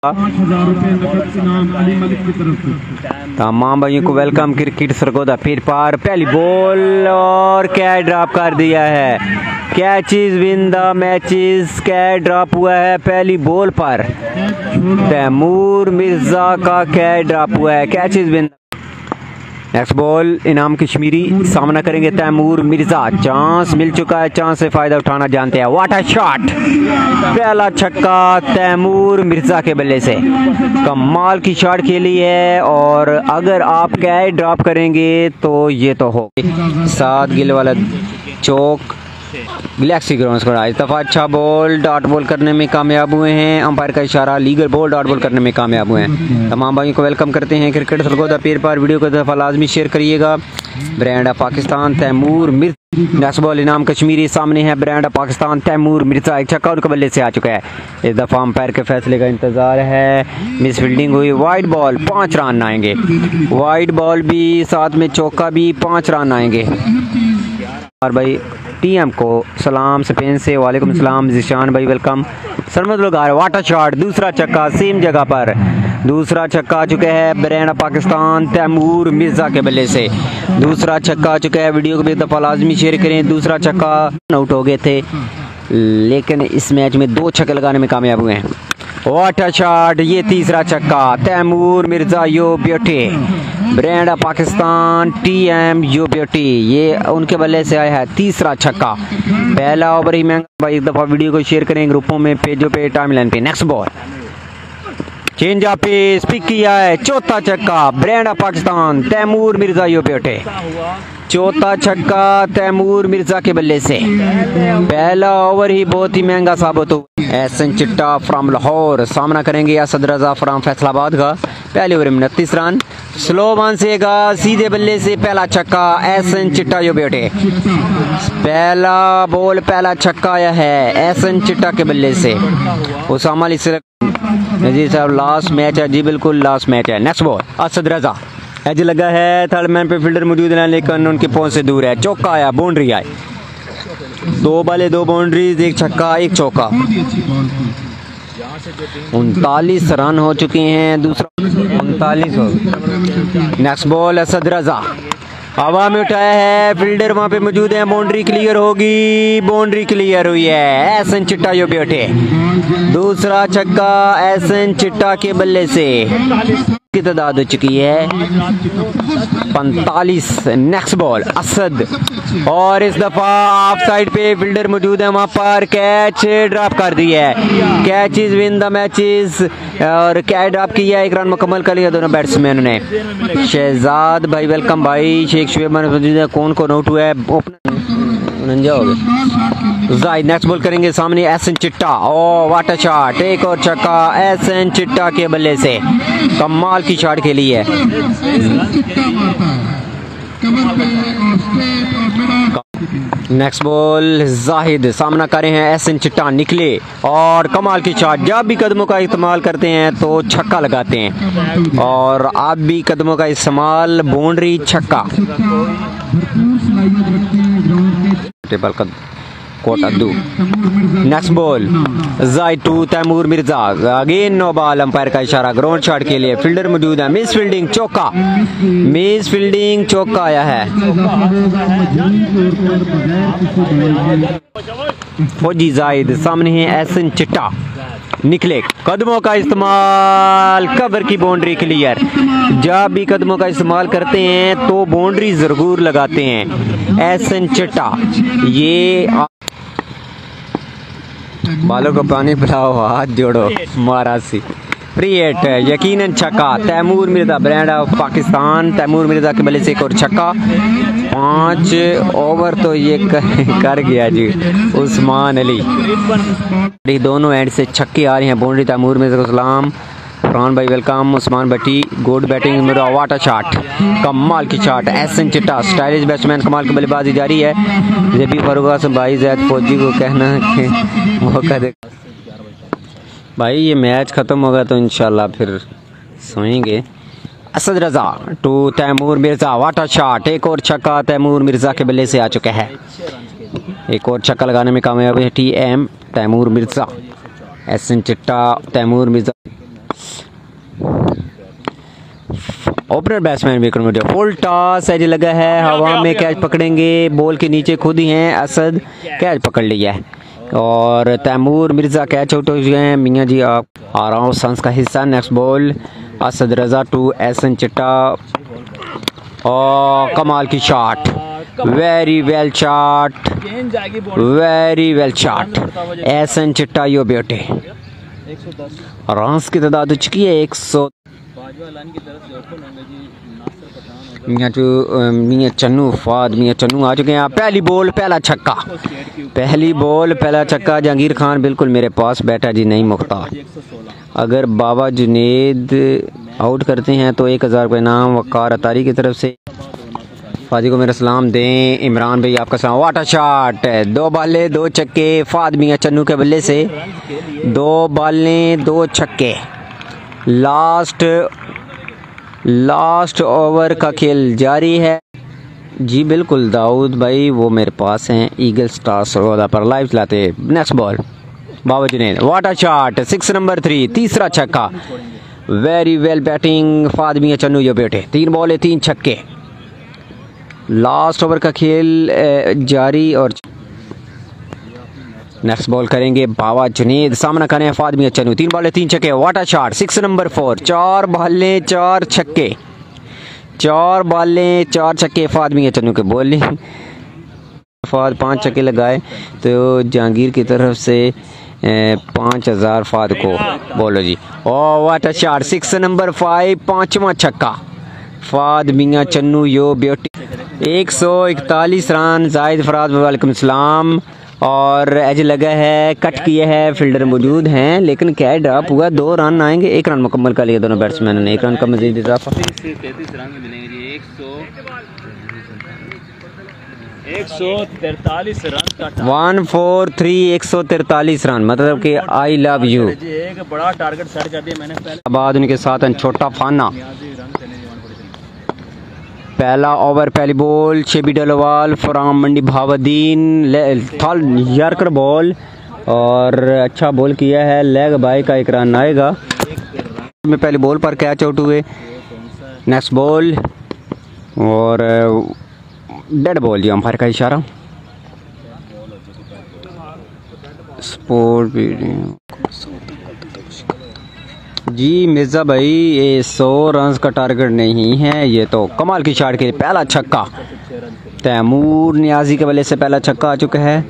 तमाम भाइयों को वेलकम क्रिकेट सरगोदा फिर पार पहली बॉल और कैच ड्रॉप कर दिया है। Catches win the matches. Catch drop हुआ है पहली बॉल पर। तैमूर मिर्जा का कैच ड्रॉप हुआ है। Catches win. Next ball Inam Kashmiri सामना करेंगे तैमूर मिर्जा। चांस मिल चुका है, चांस से फायदा उठाना जानते हैं। What a shot. पहला छक्का तैमूर मिर्जा के बल्ले से। कमाल की शॉट खेली है और अगर आप कैच ड्रॉप करेंगे तो ये तो हो 7 गिल वाला चौक गैलेक्सी ग्राउंड्स पर। इस दफ़ा अच्छा बॉल डॉट बॉल करने में कामयाब हुए हैं। अंपायर का इशारा लीगल बॉल डॉट बॉल करने में कामयाब हुए हैं। तमाम भाइयों को वेलकम करते हैं क्रिकेट सरगोदा पेड़ पर। वीडियो को दफ़ा लाजमी शेयर करिएगा। Brand of Pakistan Taimur Mirza. Next ball Inam Kashmiri सामने है। ब्रांड ऑफ पाकिस्तान तैमूर मिर्जा एक छक्का उनके बल्ले से आ चुका है। इस दफ़ा अंपायर के फैसले का इंतजार है। मिस फील्डिंग हुई। वाइड बॉल 5 रन आएंगे। वाइड बॉल भी साथ में चौका भी 5 रन आएंगे। और भाई टीएम को सलाम स्पेन से। वालेकुम सलाम जिशान भाई welcome. Sarmad Logar what a shot. दूसरा छक्का सेम जगह पर। दूसरा छक्का आ चुका है ब्रांड ऑफ पाकिस्तान तैमूर मिर्जा के बल्ले से। दूसरा छक्का आ चुका है। वीडियो को भी दफ़ा लाजमी शेयर करें। दूसरा छक्का आउट हो गए थे लेकिन इस मैच में 2 छक्के लगाने में कामयाब हुए हैं। What a shot. ये तीसरा छक्का Taimur Mirza you beauty. Brand of Pakistan TM you beauty ये उनके बल्ले से आया है तीसरा छक्का। पहला ओवर ही महंगा भाई। एक दफ़ा वीडियो को शेयर करें ग्रुपों में, पेजों पे, टाइमलाइन पे। Next ball change of pace pick किया है। चौथा छक्का brand of Pakistan Taimur Mirza you beauty. चौथा छक्का तैमूर मिर्जा के बल्ले से। पहला ओवर ही बहुत ही महंगा साबित हुआ। एहसन चिट्टा फ्रॉम लाहौर सामना करेंगे असद रजा फ्रॉम फैसलाबाद का। पहले ओवर में 29 रन। स्लो वन से सीधे बल्ले से पहला छक्का एहसन चिट्टा यो बेटे। पहला बॉल पहला छक्का आया है एहसन चिट्टा के बल्ले से। उसामा अली जी साहब लास्ट मैच है जी, बिल्कुल लास्ट मैच है। Next ball Asad Raza edge लगा है। थर्ड मैन पे फील्डर मौजूद है लेकिन उनके पहुंच से दूर है। चौका आया, बाउंड्री आई। 2 बाले 2 बाउंड्रीज, 1 छक्का 1 चौका। 39 रन हो चुके हैं। दूसरा 39 हो। नेक्स्ट बॉल असद रजा हवा में उठाया है। फील्डर वहां पे मौजूद है। बाउंड्री क्लियर होगी। बाउंड्री क्लियर हुई है। एहसन चिट्टा यो बैठे। दूसरा छक्का एहसन चिट्टा के बल्ले से। की तादाद हो चुकी है 45। नेक्स्ट बॉल असद और इस दफा ऑफ साइड पे फील्डर मौजूद है वहां पर। कैच ड्रॉप कर दिया है। Catch is win the matches और कैच ड्रॉप किया। 1 रन मुकम्मल कर लिया दोनों बैट्समैन ने। शहजाद भाई वेलकम भाई। शेख शुएब मौजूद है। कौन आउट हुआ है? जाहिद नेक्स्ट बॉल करेंगे सामने Ehsan Chitta. Oh what a shot. एक और छक्का एहसन चिट्टा के बल्ले से। कमाल की शॉट खेली है। नेक्स्ट बॉल जाहिद सामना कर रहे हैं। एहसन चिट्टा निकले और कमाल की शॉट। जब भी कदमों का इस्तेमाल करते हैं तो छक्का लगाते हैं और आप भी कदमों का इस्तेमाल बाउंड्री छक्का। टेबल का कोट अद्दू। Next ball Zahid to Taimur Mirza. Again no ball. Umpire का इशारा ग्राउंड शॉट के लिए। फील्डर मौजूद है। मिस फील्डिंग चौका। मिस फील्डिंग चौका आया है। फौजी जाहिद सामने है एहसन चिट्टा। निकले कदमों का इस्तेमाल। कवर की बाउंड्री क्लियर। जब भी कदमों का इस्तेमाल करते हैं तो बाउंड्री जरूर लगाते हैं। एहसन चिट्टा ये बालों को पानी पिलाओ हाथ जोड़ो महाराज प्रियट यकीनन छक्का। तैमूर मिर्जा ब्रांड ऑफ पाकिस्तान तैमूर मिर्जा के बल्ले से एक और छक्का। 5 ओवर तो ये कर गया जी उस्मान अली। दोनों एंड से छक्के आ रहे हैं। बाउंड्री तैमूर मिर्जा को सलाम। फरहान भाई welcome. Usman Bhatti good batting मेरा वाटर शॉट। कमाल की शॉट। एहसन चिट्टा स्टाइलिश बैट्समैन कमाल की बल्लेबाजी जारी है। जब भी फारूक आसम भाई जैद फौजी को कहना कि मौका दे भाई। ये मैच ख़त्म होगा तो इंशाल्लाह फिर सोएंगे। Asad Raza to Taimur Mirza what a shot. एक और छक्का तैमूर मिर्जा के बल्ले से आ चुका है। एक और छक्का लगाने में कामयाब है TM Taimur Mirza. Ehsan Chitta Taimur Mirza opener batsman wicket मुझे फुल टॉस एज लगा है, हवा में कैच पकड़ेंगे, बॉल के नीचे खुद ही हैं, असद कैच पकड़ लिया है और तैमूर मिर्ज़ा कैच आउट हो गए हैं। मियाँ जी आप आ रहा हूँ सन्स का हिस्सा। Next ball Asad Raza to Ehsan Chitta और कमाल की shot, very well shot, very well shot. Ehsan Chitta you बेटे रन्स की तादाद हो चुकी है 100। मियाँ चन्नू फाद मियाँ चन्नू आ चुके हैं। पहली बॉल पहला छक्का, पहली बॉल पहला छक्का। जहांगीर खान बिल्कुल मेरे पास बैठा जी, नहीं मुख्तार। अगर बाबा जुनेद आउट करते हैं तो 1000 रुपये इनाम वक़ार अतारी की तरफ से। फादी को मेरा सलाम दें। इमरान भाई आपका सलाम। वाटर शॉट, 2 बालें 2 छक्के फाद मियाँ चन्नू के बल्ले से, 2 बालें 2 छक्के। लास्ट ओवर का खेल जारी है जी। बिल्कुल दाऊद भाई वो मेरे पास हैं ईगल स्टार सरगोदा पर लाइव चलाते। Next ball Baba Junaid, what a shot 6 number 3, तीसरा छक्का। Very well batting Fahd Mian Channu यो बेटे, 3 बॉलें 3 छक्के। लास्ट ओवर का खेल जारी और नेक्स्ट बॉल करेंगे बाबा जुनैद, सामना करें फाद मियाँ चन्नू, 3 बॉलें 3 छक्के। वाटर शॉट 6 नंबर 4, 4 बॉलें 4 छक्के, 4 बॉलें 4 छक्के फाद मियाँ चन्नू के बॉलिंग। फाद 5 छक्के लगाए तो जहांगीर की तरफ से 5000 फाद को बोलो जी। और वाटर शॉट 6 नंबर 5, 5वां छक्का फाद Mian Channu you beauty. 141 run. Zahid Faraz वालेकुम सलाम। और एज लगा है, कट किया है, फील्डर मौजूद हैं लेकिन कैच ड्रॉप हुआ, 2 रन आएंगे। 1 रन मुकम्मल कर लिया दोनों बैट्समैन ने, 1 रन का मजीद इजाफा। 143 रन मतलब कि आई लव यू। एक बड़ा टारगेट सेट कर दिया मैंने। बाद उनके साथ छोटा फाना। पहला ओवर पहली बॉल शेबी डलोवाल फ्राम मंडी भावुद्दीन, थॉल यॉर्कर बॉल और अच्छा बॉल किया है, लेग बाई का 1 रन आएगा। में पहली बॉल पर कैच आउट हुए। नेक्स्ट बॉल और डेड बॉल जी, अंपायर का इशारा। स्पोर्ट जी मिर्ज़ा भाई, ये 100 रन का टारगेट नहीं है, ये तो कमाल की शॉट के पहला छक्का। तैमूर नियाजी के बल्ले से पहला छक्का आ चुका है।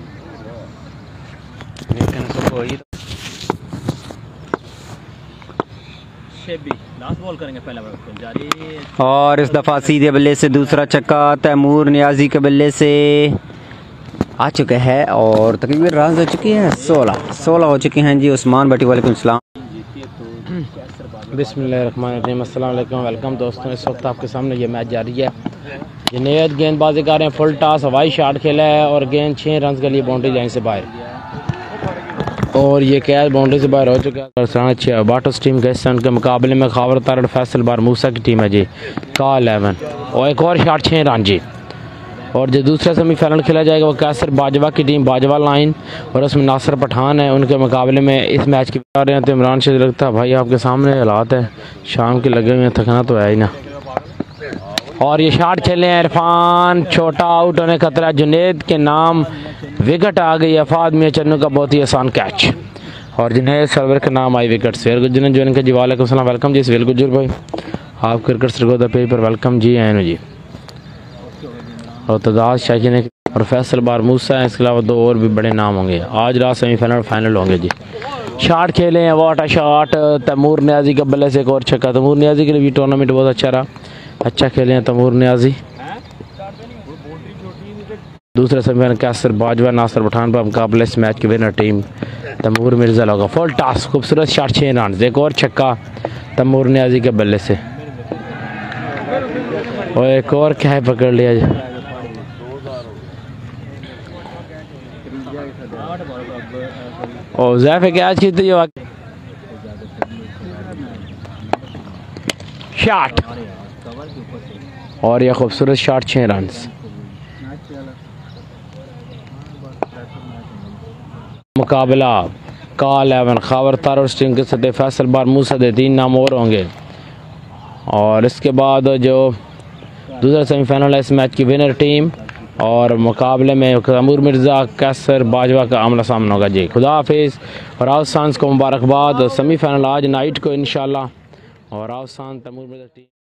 लास्ट बॉल करेंगे पहला जारी। और इस दफ़ा सीधे बल्ले से दूसरा छक्का तैमूर नियाजी के बल्ले से आ चुका है और तकरीबन रन हो चुके हैं 16 हो चुके हैं जी। उस्मान भट्टी वालेकुम सलाम। बिस्मिल्लाहिर्रहमानिर्रहीम, अस्सलाम वालेकुम, वेलकम दोस्तों। इस वक्त आपके सामने ये मैच जारी है। जुनैद गेंदबाजी कर रहे हैं, फुल टॉस हवाई शॉट खेला है और गेंद 6 रन के लिए बाउंड्री लाइन से बाहर, और ये कैच बाउंड्री से बाहर हो चुका है। बाटोस टीम के के मुकाबले में खावर तारड़ फैसल बार मूसा की टीम है जी का 11 और एक और शॉट 6 रन जी। और जो दूसरा सेमीफाइनल खेला जाएगा वो कैसर बाजवा की टीम बाजवा लाइन और उसमें नासिर पठान है, उनके मुकाबले में इस मैच की आ रहे हैं। तो इमरान शेख लगता है भाई आपके सामने हालात है, शाम के लगे हुए हैं, थकना तो है ही ना। और ये शॉट खेले हैं इरफान, छोटा आउट होने खतरा, जुनैद के नाम विकेट आ गई है। फाद मियाँ चन्नू का बहुत ही आसान कैच और जुनैद सरवर के नाम आई विकेट। सवेल गुजर जो इनका जी वालेकुम सलाम, वेलकम जी सवेल गुजर भाई, आप क्रिकेट सरगोदा पेज पर वेलकम जी। एन जी और तदाद शाकिन और फैसल बार मूसा है, इसके अलावा 2 और भी बड़े नाम होंगे। आज रात सेमीफाइनल फाइनल होंगे जी। शॉट खेले हैं, वाटर शॉट तैमूर नियाजी का बल्ले से एक और छक्का। तैमूर नियाजी के लिए भी टूर्नामेंट बहुत अच्छा रहा, अच्छा खेले हैं तैमूर नियाजी। दूसरा सेमीफाइनल कैसर बाजवा नासिर पठान पर मुकाबले इस मैच की विनर टीम तैमूर मिर्ज़ा होगा। फुल टॉस खूबसूरत शॉट 6 रन, एक और छक्का तैमूर नियाजी के बल्ले से और एक और क्या पकड़ लिया जी। और ज़ैफ़ कैच की थी शॉट और यह खूबसूरत शॉट 6 रन। मुकाबला का 11 खावर तार स्ट्रिंग के सदे फैसल बार मूसा दे 3 नाम और होंगे। और इसके बाद जो दूसरा सेमीफाइनल है इस मैच की विनर टीम और मुकाबले में तैमूर मिर्ज़ा कैसर बाजवा का आमना सामना होगा जी। खुदा हाफिज़ और राव सांस को मुबारकबाद। सेमीफाइनल आज नाइट को इंशाल्लाह और राव सांस तैमूर मिर्ज़ा टीम